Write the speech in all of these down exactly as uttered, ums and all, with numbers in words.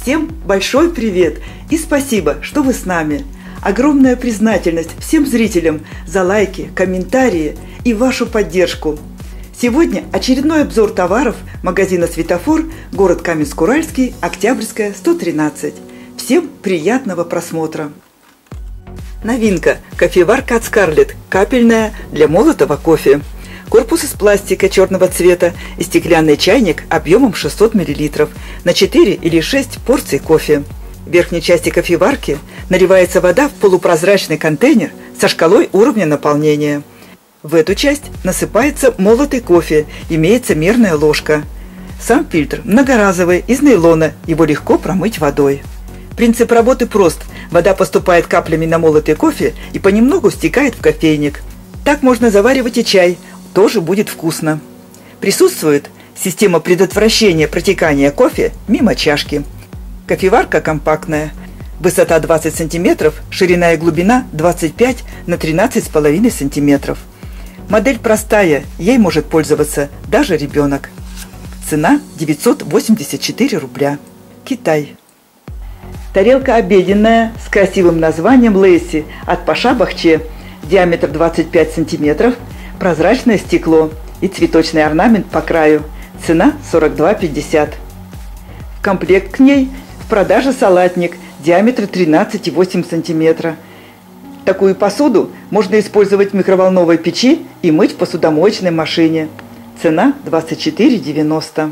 Всем большой привет и спасибо, что вы с нами. Огромная признательность всем зрителям за лайки, комментарии и вашу поддержку. Сегодня очередной обзор товаров магазина «Светофор», город Каменск-Уральский, Октябрьская, сто тринадцать. Всем приятного просмотра. Новинка – кофеварка от Скарлетт, капельная для молотого кофе. Корпус из пластика черного цвета и стеклянный чайник объемом шестьсот миллилитров на четыре или шесть порций кофе. В верхней части кофеварки наливается вода в полупрозрачный контейнер со шкалой уровня наполнения. В эту часть насыпается молотый кофе, имеется мерная ложка. Сам фильтр многоразовый, из нейлона, его легко промыть водой. Принцип работы прост. Вода поступает каплями на молотый кофе и понемногу стекает в кофейник. Так можно заваривать и чай, тоже будет вкусно. Присутствует система предотвращения протекания кофе мимо чашки. Кофеварка компактная. Высота двадцать сантиметров, ширина и глубина двадцать пять на тринадцать с половиной сантиметров. Модель простая, ей может пользоваться даже ребенок. Цена девятьсот восемьдесят четыре рубля. Китай. Тарелка обеденная с красивым названием Лэйси от Паша Бахче. Диаметр двадцать пять сантиметров, прозрачное стекло и цветочный орнамент по краю. Цена сорок два пятьдесят. В комплект к ней в продаже салатник, диаметр тринадцать и восемь сантиметра. Такую посуду можно использовать в микроволновой печи и мыть в посудомоечной машине. Цена двадцать четыре девяносто.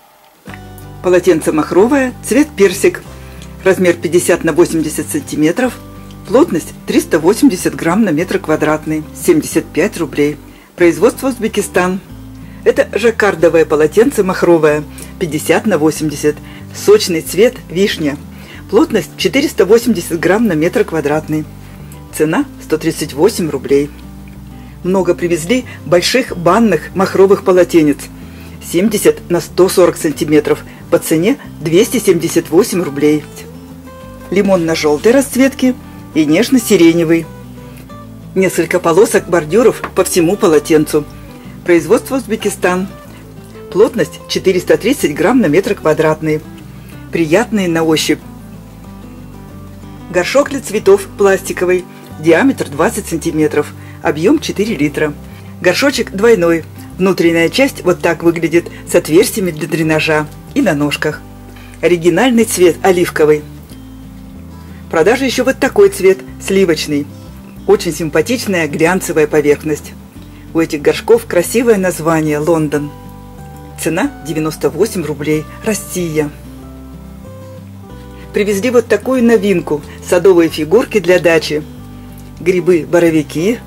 Полотенце махровое, цвет персик. Размер пятьдесят на восемьдесят сантиметров. Плотность триста восемьдесят грамм на метр квадратный. семьдесят пять рублей. Производство Узбекистан. Это жаккардовое полотенце махровое. пятьдесят на восемьдесят. Сочный цвет вишня. Плотность четыреста восемьдесят грамм на метр квадратный. Цена сто тридцать восемь рублей. Много привезли больших банных махровых полотенец. семьдесят на сто сорок сантиметров. По цене двести семьдесят восемь рублей. Лимонно-желтой расцветки и нежно-сиреневый. Несколько полосок бордюров по всему полотенцу. Производство Узбекистан. Плотность четыреста тридцать грамм на метр квадратный. Приятные на ощупь. Горшок для цветов пластиковый. Диаметр двадцать сантиметров. Объем четыре литра. Горшочек двойной. Внутренняя часть вот так выглядит с отверстиями для дренажа и на ножках. Оригинальный цвет оливковый. В продаже еще вот такой цвет сливочный. Очень симпатичная глянцевая поверхность. У этих горшков красивое название Лондон. Цена девяносто восемь рублей. Россия. Привезли вот такую новинку. Садовые фигурки для дачи. Грибы-боровики.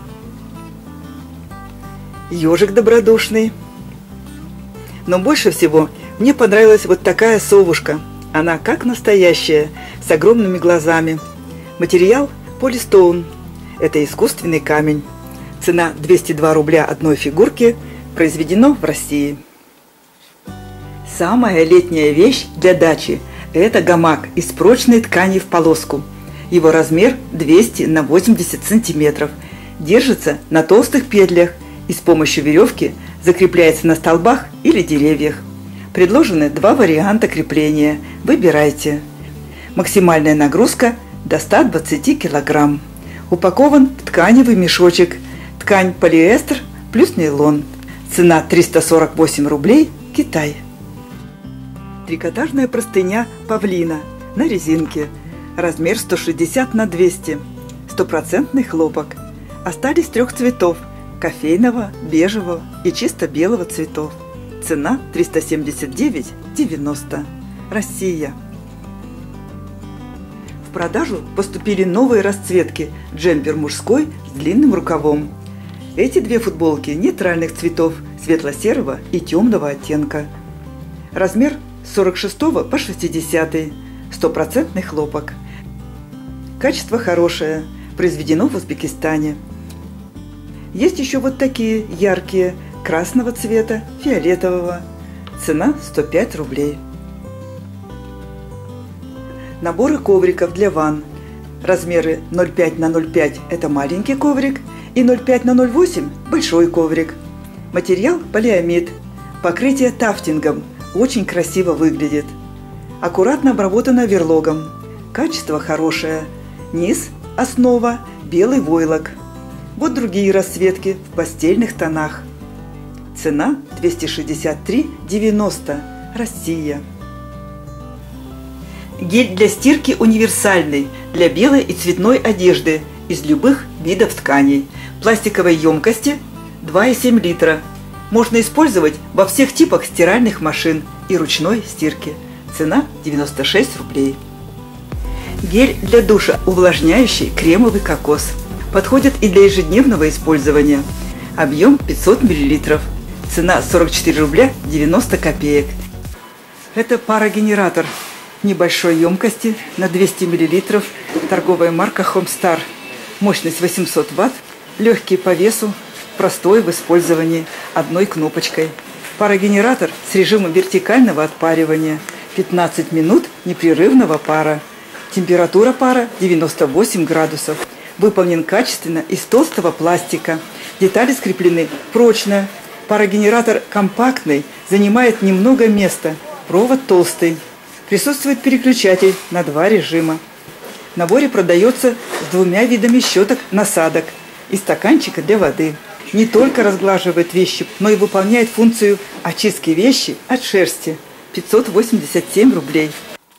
Ежик добродушный. Но больше всего мне понравилась вот такая совушка. Она как настоящая, с огромными глазами. Материал полистоун. Это искусственный камень. Цена двести два рубля одной фигурки. Произведено в России. Самая летняя вещь для дачи – это гамак из прочной ткани в полоску. Его размер двести на восемьдесят сантиметров. Держится на толстых петлях и с помощью веревки закрепляется на столбах или деревьях. Предложены два варианта крепления. Выбирайте. Максимальная нагрузка до ста двадцати килограмм. Упакован в тканевый мешочек. Ткань полиэстер плюс нейлон. Цена триста сорок восемь рублей. Китай. Трикотажная простыня павлина на резинке. Размер сто шестьдесят на двести. Стопроцентный хлопок. Остались трех цветов. Кофейного, бежевого и чисто белого цветов. Цена триста семьдесят девять девяносто. Россия. В продажу поступили новые расцветки. Джемпер мужской с длинным рукавом. Эти две футболки нейтральных цветов, светло-серого и темного оттенка. Размер с сорок шестого по шестидесятый. Стопроцентный хлопок. Качество хорошее. Произведено в Узбекистане. Есть еще вот такие яркие, красного цвета, фиолетового. Цена сто пять рублей. Наборы ковриков для ванн. Размеры ноль пять на ноль пять – это маленький коврик, и ноль пять на ноль восемь – большой коврик. Материал полиамид. Покрытие тафтингом. Очень красиво выглядит. Аккуратно обработана оверлогом. Качество хорошее. Низ, основа, белый войлок. Вот другие расцветки в постельных тонах. Цена двести шестьдесят три девяносто. Россия. Гель для стирки универсальный, для белой и цветной одежды из любых видов тканей. Пластиковой емкости два и семь литра. Можно использовать во всех типах стиральных машин и ручной стирки. Цена девяносто шесть рублей. Гель для душа увлажняющий кремовый кокос. Подходит и для ежедневного использования. Объем пятьсот миллилитров. Цена сорок четыре рубля девяносто копеек. Это парогенератор небольшой емкости на двести миллилитров. Торговая марка Homestar. Мощность восемьсот ватт. Легкий по весу. Простой в использовании. Одной кнопочкой. Парогенератор с режимом вертикального отпаривания. пятнадцать минут непрерывного пара. Температура пара девяносто восемь градусов. Выполнен качественно из толстого пластика. Детали скреплены прочно. Парогенератор компактный, занимает немного места. Провод толстый. Присутствует переключатель на два режима. В наборе продается с двумя видами щеток-насадок и стаканчика для воды. Не только разглаживает вещи, но и выполняет функцию очистки вещи от шерсти. пятьсот восемьдесят семь рублей.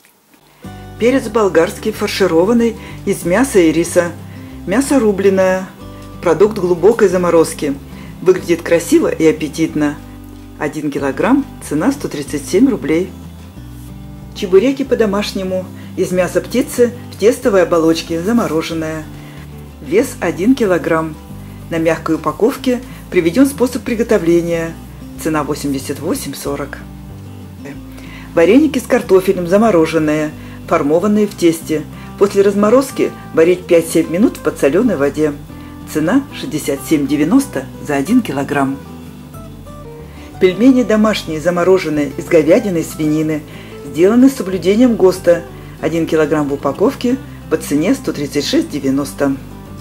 Перец болгарский фаршированный из мяса и риса. Мясо рубленое. Продукт глубокой заморозки. Выглядит красиво и аппетитно. один килограмм, цена сто тридцать семь рублей. Чебуреки по-домашнему. Из мяса птицы в тестовой оболочке, замороженная. Вес один килограмм. На мягкой упаковке приведен способ приготовления. Цена восемьдесят восемь сорок. Вареники с картофелем замороженные, формованные в тесте. После разморозки варить пять-семь минут в подсоленой воде. Цена шестьдесят семь девяносто за один килограмм. Пельмени домашние, замороженные из говядины и свинины, сделаны с соблюдением ГОСТа. один килограмм в упаковке по цене сто тридцать шесть девяносто.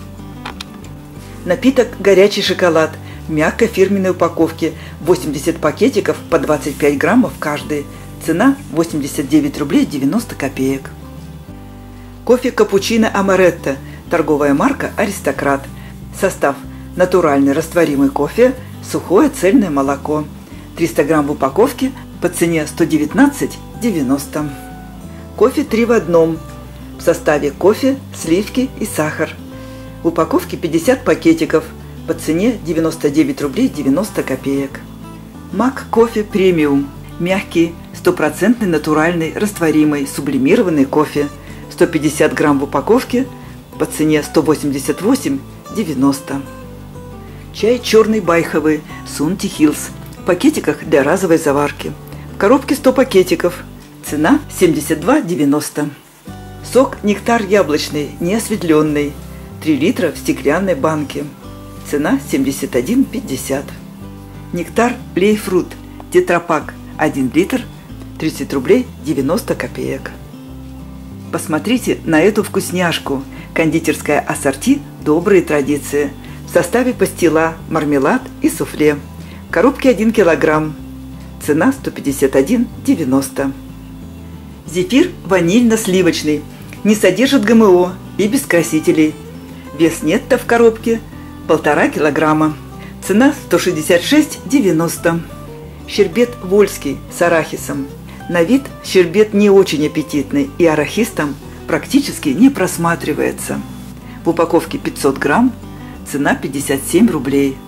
Напиток «Горячий шоколад» в мягкой фирменной упаковке. восемьдесят пакетиков по двадцать пять граммов каждый. Цена восемьдесят девять рублей девяносто копеек. Кофе капучино амаретто. Торговая марка «Аристократ». Состав: натуральный растворимый кофе, сухое цельное молоко. триста грамм в упаковке по цене сто девятнадцать девяносто. Кофе три в одном. В составе кофе, сливки и сахар. В упаковке пятьдесят пакетиков по цене девяносто девять рублей девяносто копеек. Мак кофе премиум. Мягкий, стопроцентный натуральный растворимый сублимированный кофе. сто пятьдесят грамм в упаковке по цене сто восемьдесят восемь девяносто. Чай черный байховый Сунти Хиллс в пакетиках для разовой заварки. В коробке сто пакетиков. Цена семьдесят два девяносто. Сок нектар яблочный, неосветленный. три литра в стеклянной банке. Цена семьдесят один пятьдесят. Нектар плейфрут тетрапак один литр, тридцать рублей девяносто копеек. Посмотрите на эту вкусняшку. Кондитерское ассорти «Добрые традиции». В составе пастила, мармелад и суфле. В коробке один килограмм. Цена сто пятьдесят один девяносто. Зефир ванильно-сливочный. Не содержит ГМО и без красителей. Вес нетто в коробке полтора килограмма. Цена сто шестьдесят шесть девяносто. Щербет вольский с арахисом. На вид щербет не очень аппетитный и арахис там практически не просматривается. В упаковке пятьсот грамм. Цена пятьдесят семь рублей.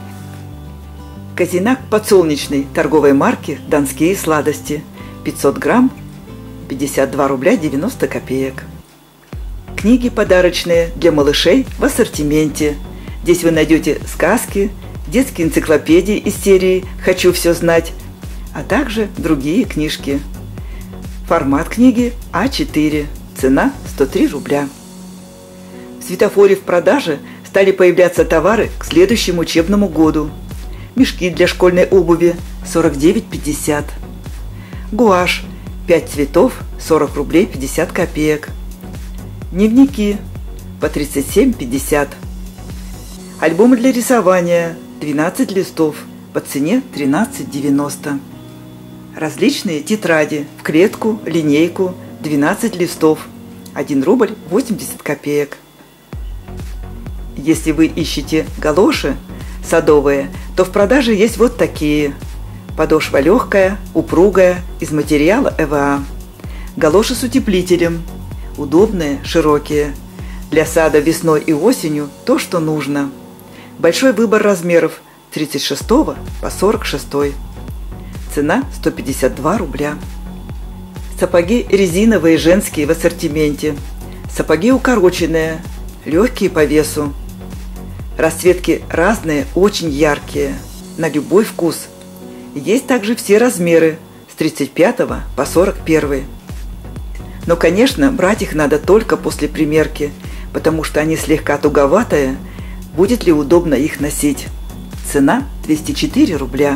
Козинак подсолнечный торговой марки «Донские сладости». пятьсот грамм. пятьдесят два рубля девяносто копеек. Книги подарочные для малышей в ассортименте. Здесь вы найдете сказки, детские энциклопедии из серии «Хочу все знать», а также другие книжки. Формат книги а четыре. Цена сто три рубля. В светофоре в продаже стали появляться товары к следующему учебному году. Мешки для школьной обуви сорок девять пятьдесят. Гуашь пять цветов сорок рублей пятьдесят копеек. Дневники по тридцать семь пятьдесят. Альбомы для рисования двенадцать листов по цене тринадцать девяносто. Различные тетради в клетку, линейку, двенадцать листов. один рубль восемьдесят копеек. Если вы ищете галоши садовые, то в продаже есть вот такие. Подошва легкая, упругая, из материала Э В А. Галоши с утеплителем. Удобные, широкие. Для сада весной и осенью то, что нужно. Большой выбор размеров с тридцать шестого по сорок шестой. Цена сто пятьдесят два рубля. Сапоги резиновые женские в ассортименте. Сапоги укороченные, легкие по весу. Расцветки разные, очень яркие, на любой вкус. Есть также все размеры с тридцать пятого по сорок первый. Но, конечно, брать их надо только после примерки, потому что они слегка туговатые. Будет ли удобно их носить? Цена двести четыре рубля.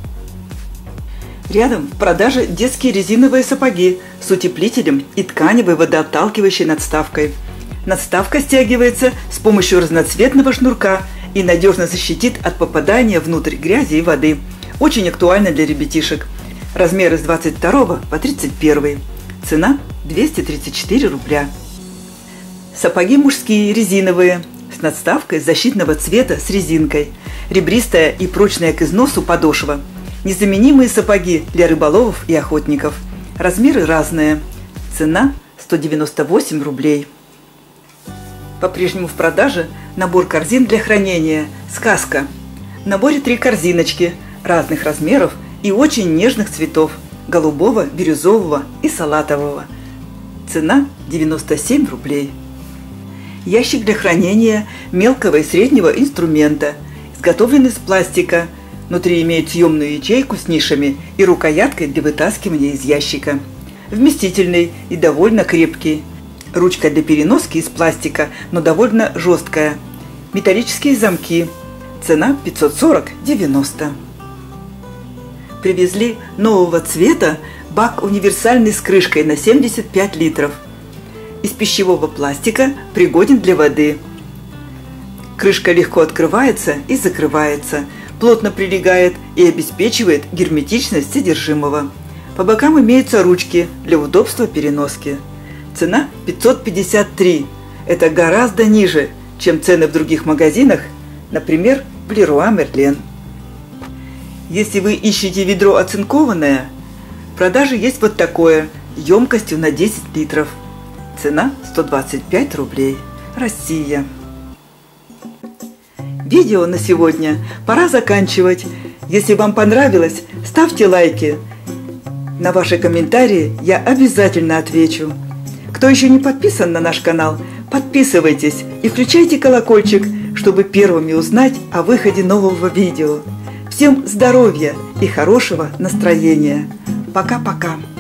Рядом в продаже детские резиновые сапоги с утеплителем и тканевой водоотталкивающей надставкой. Надставка стягивается с помощью разноцветного шнурка и надежно защитит от попадания внутрь грязи и воды. Очень актуально для ребятишек. Размеры с двадцать второго по тридцать первый. Цена двести тридцать четыре рубля. Сапоги мужские резиновые с надставкой защитного цвета с резинкой. Ребристая и прочная к износу подошва. Незаменимые сапоги для рыболовов и охотников. Размеры разные. Цена сто девяносто восемь рублей. По-прежнему в продаже набор корзин для хранения «Сказка». В наборе три корзиночки разных размеров и очень нежных цветов – голубого, бирюзового и салатового. Цена девяносто семь рублей. Ящик для хранения мелкого и среднего инструмента, изготовлен из пластика. Внутри имеет съемную ячейку с нишами и рукояткой для вытаскивания из ящика. Вместительный и довольно крепкий. Ручка для переноски из пластика, но довольно жесткая. Металлические замки. Цена пятьсот сорок — девяносто. Привезли нового цвета бак универсальный с крышкой на семьдесят пять литров. Из пищевого пластика, пригоден для воды. Крышка легко открывается и закрывается, плотно прилегает и обеспечивает герметичность содержимого. По бокам имеются ручки для удобства переноски. Цена пятьсот пятьдесят три. Это гораздо ниже, чем цены в других магазинах, например, в Леруа Мерлен. Если вы ищете ведро оцинкованное, в продаже есть вот такое, емкостью на десять литров. Цена сто двадцать пять рублей. Россия. Видео на сегодня пора заканчивать. Если вам понравилось, ставьте лайки. На ваши комментарии я обязательно отвечу. Кто еще не подписан на наш канал, подписывайтесь и включайте колокольчик, чтобы первыми узнать о выходе нового видео. Всем здоровья и хорошего настроения. Пока-пока.